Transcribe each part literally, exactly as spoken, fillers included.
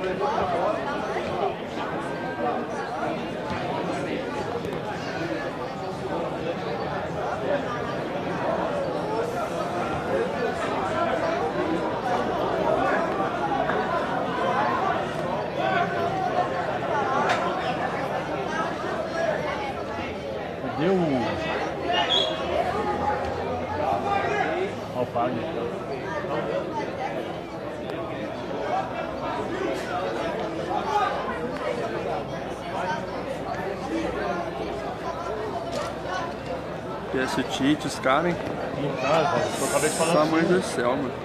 Cadê o... Alpine? Esse Tite, os caras, hein? Não, cara, eu acabei de falar. Pelo amor do céu, mano.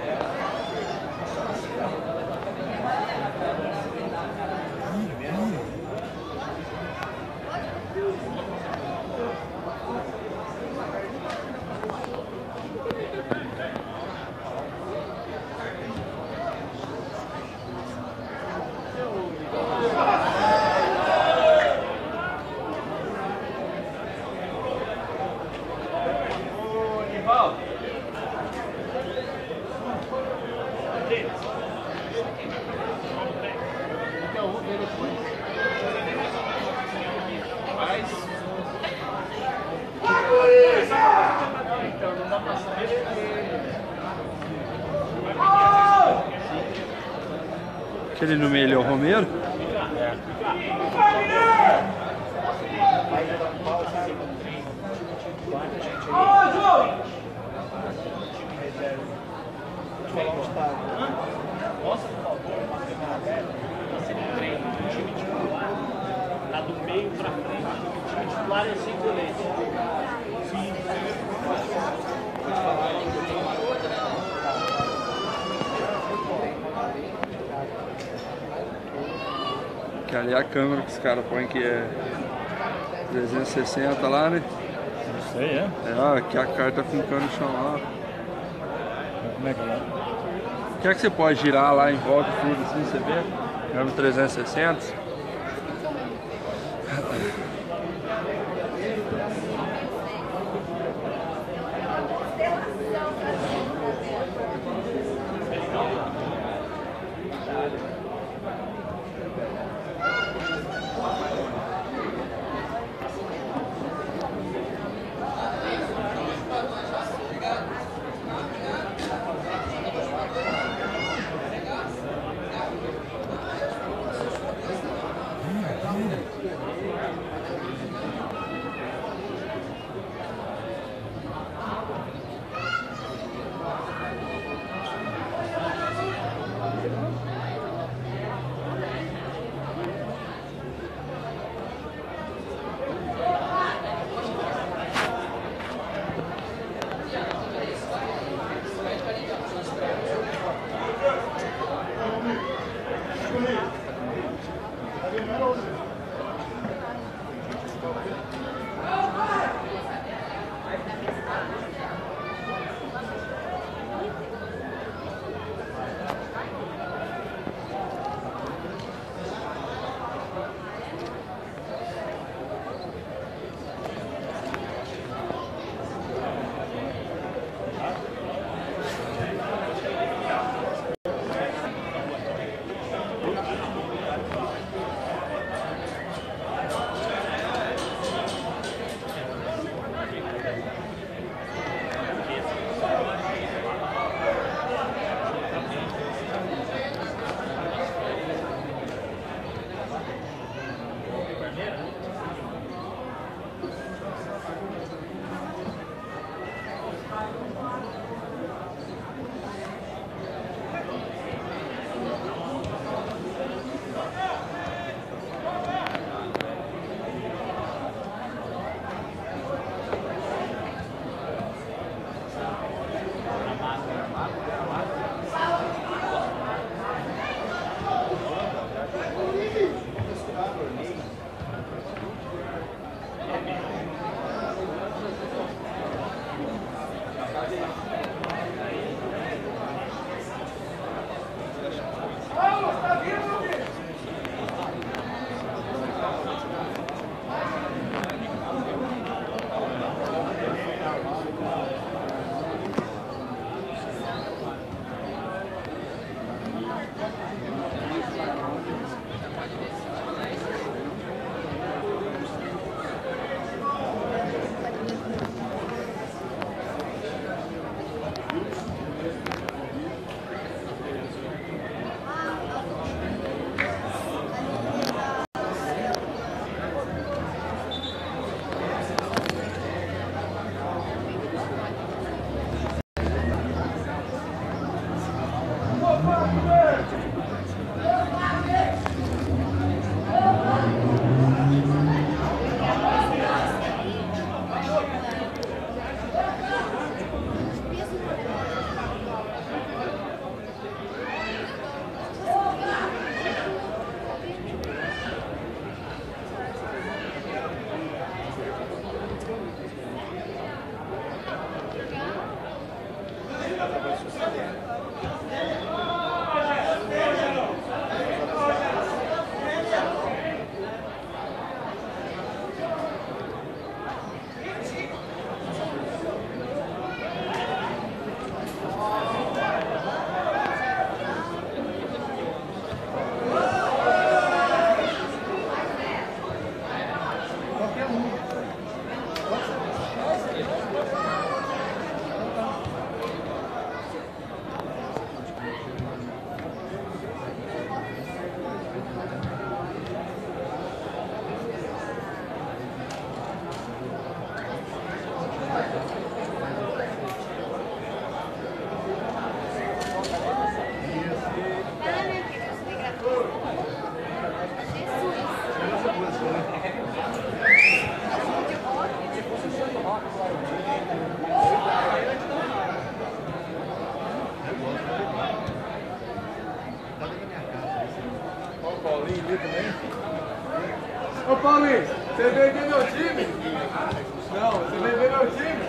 Aquele no meio ali é o Romero? Nossa, por favor, time titular, lá do meio pra frente, o time titular é cinco goleiros. Sim. Que ali é a câmera que os caras põem que é trezentos e sessenta lá, né? Não sei, é? É, ó, aqui a carta fincando no chão lá. Como é que é? Quer que você pode girar lá em volta tudo assim, você vê? Câmera trezentos e sessenta. Paulinho, você veio ver meu time? Não, você veio ver meu time?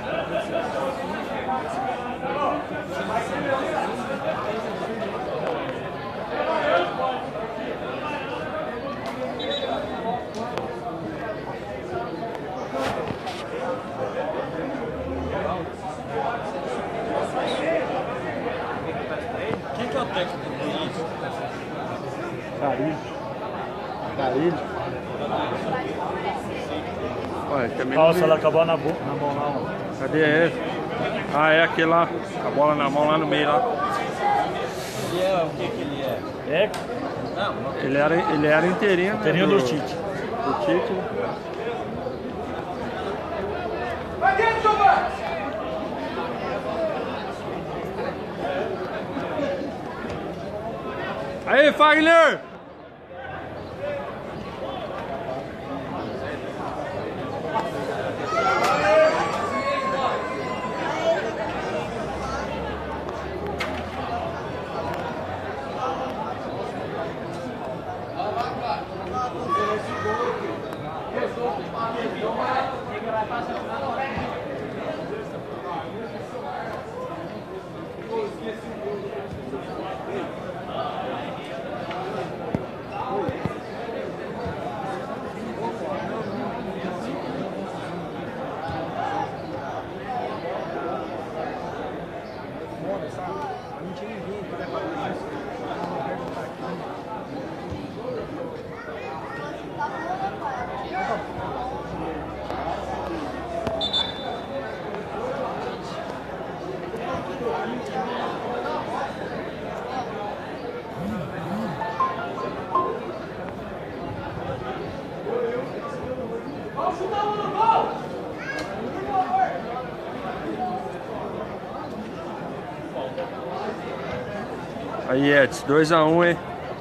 Quem que é o técnico do Corinthians? Carilho. Carilho. Olha, também Nossa, não ela vi. acabou na, bo na mão lá. Ó. Cadê ele? Ah, é aquele lá. A bola na mão lá no meio lá. Ele é o que que ele é? É, Não, não. Ele era, ele era inteirinho, né? inteirinho do Tite. Do Tite. Vai dentro, Giovanni! Aí, Fagner! Aí, Edson, dois a um, hein?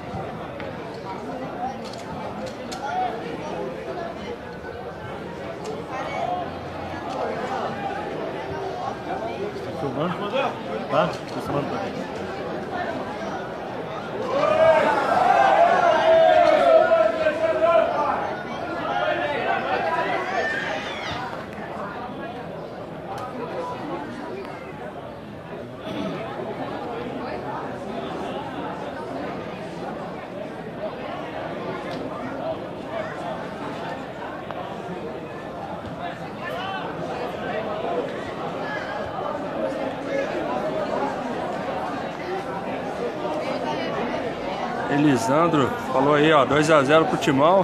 Tá filmando? Tá? Tô filmando pra mim. Elisandro falou aí, ó, dois a zero pro Timão.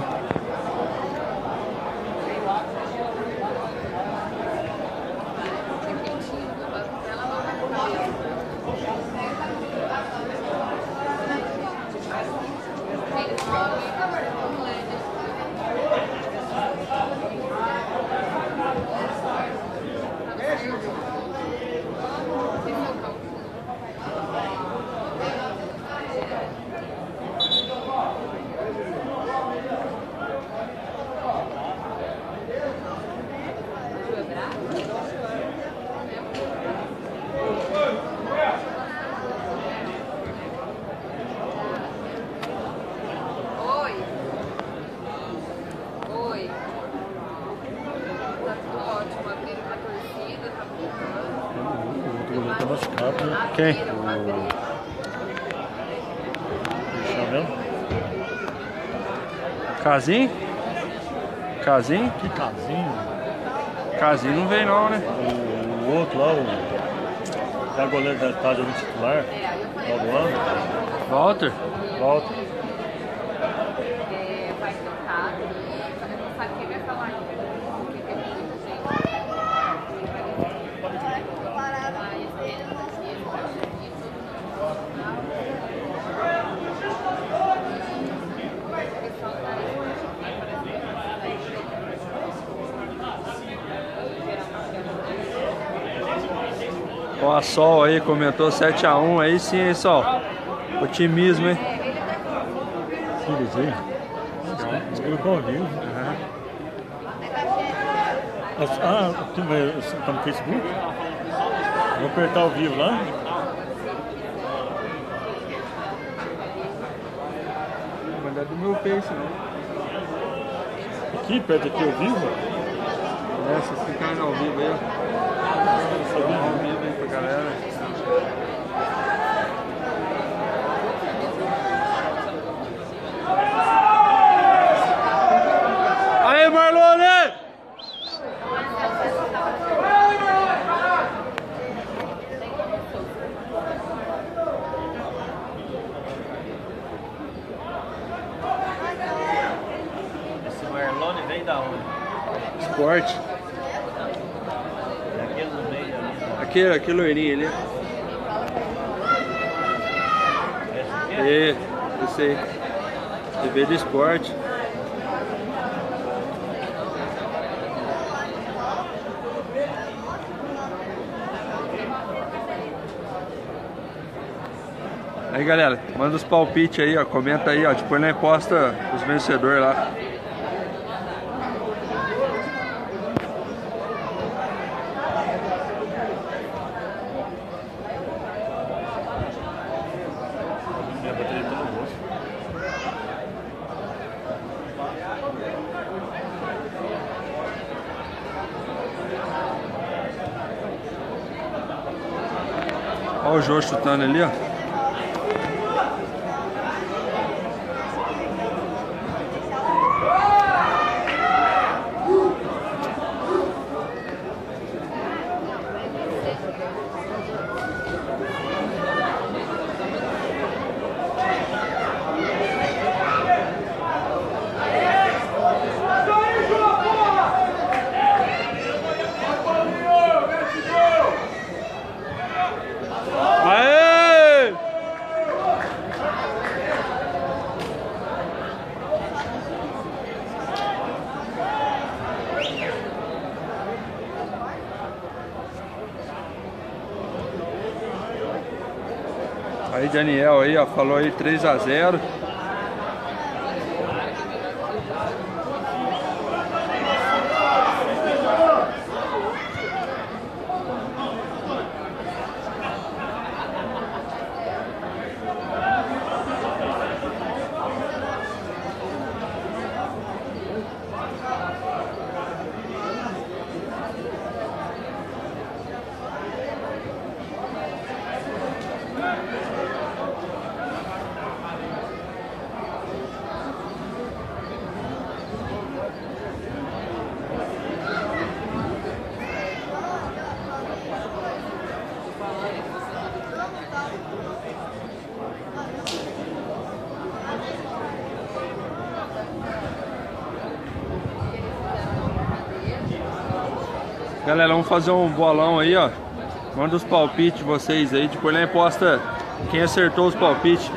Tá machucado, né? Quem? O... Deixa eu ver. Casim? Casim? Que casinho. Casim não veio não, né? O, o outro lá, o... É o goleiro da estádio do titular. Lá do ano. Walter? Volta. É, vai tocar e não sabe quem vai falar ainda, porque tem muita gente. Ó, a Sol aí comentou sete a um, aí sim, hein, Sol? Otimismo, hein? Que desenho. Esse grupo ao vivo. Ah, tá no Facebook? Vou apertar ao vivo lá. Vou mandar do meu Face, não. aqui, perto aqui, ao vivo? É, vocês ficarem ao vivo aí, ó. Ao vivo aí pra galera. Aí, Marlone! Esse Marlone vem da onde? Esporte. É aquele no meio ali. Né? Aquele, aquele loirinho ali. Esse aqui? É, esse aí. T V do esporte. Aí galera, manda os palpites aí, ó. Comenta aí, ó. Depois nós posta os vencedores lá. Minha bateria tá no rosto. Ó o Jô chutando ali, ó. Aê! Aí Daniel aí, ó, falou aí três a zero. Galera, vamos fazer um bolão aí, ó. Manda os palpites de vocês aí. Depois nós posta quem acertou os palpites.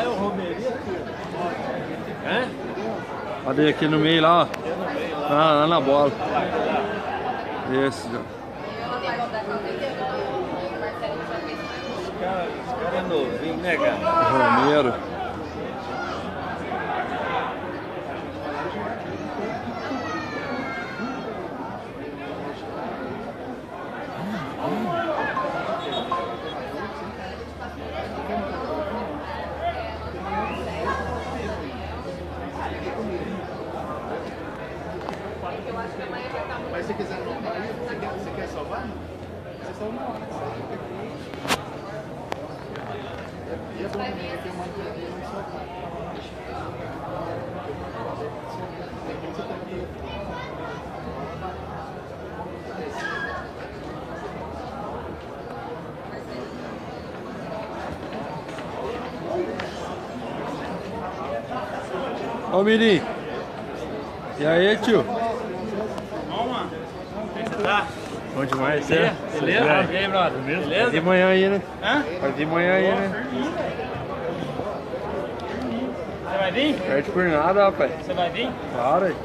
lá é o Romeria. Hã? Cadê aqui no meio lá, ó? Ah, lá na bola. Esse, ó. Os caras cara é novinho, né, cara? Romero. Mas se quiser salvar, você quer, você quer salvar? Você salva na hora. E é bom também ter uma ideia de salvar. Você tá aqui. Ó, Mirim. E aí, tio? Tá? Bom demais, Beleza? né? Beleza? Beleza? E aí, brother? Vai Beleza? de manhã aí, né? Hã? Vai de manhã aí, né? Você vai vir? Perde por nada, rapaz. Você vai vir? Claro aí.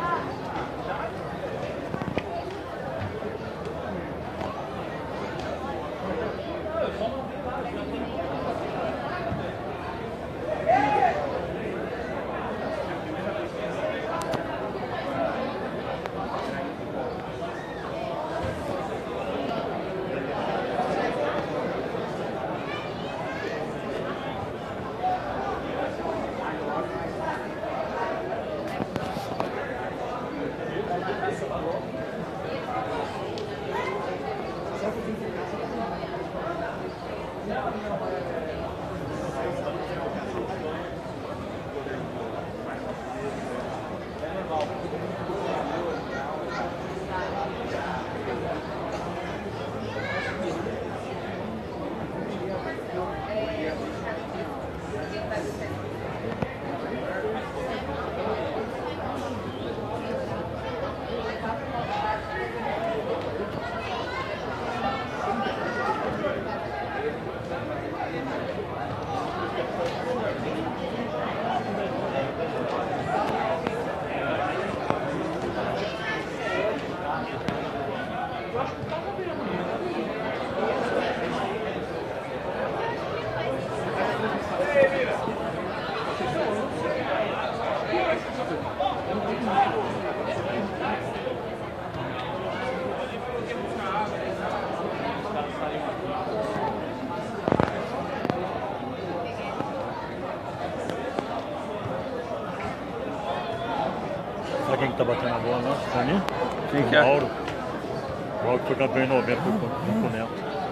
Sabe quem que tá batendo a bola lá? Pra mim? Quem O que é? Mauro. O Mauro que foi campeão em novembro com o Neto.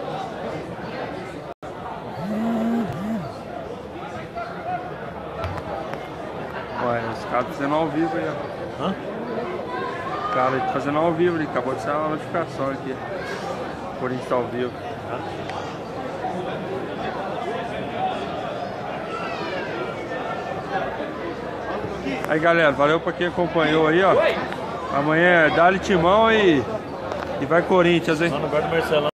Ué, esse cara tá fazendo ao vivo aí, ó. Hã? O cara tá fazendo ao vivo ali, acabou de sair uma notificação aqui. O Corinthians tá ao vivo. Aí, galera, valeu pra quem acompanhou aí, ó. Amanhã é Dali Timão e, e vai Corinthians, hein? Lá no lugar do Marcelão.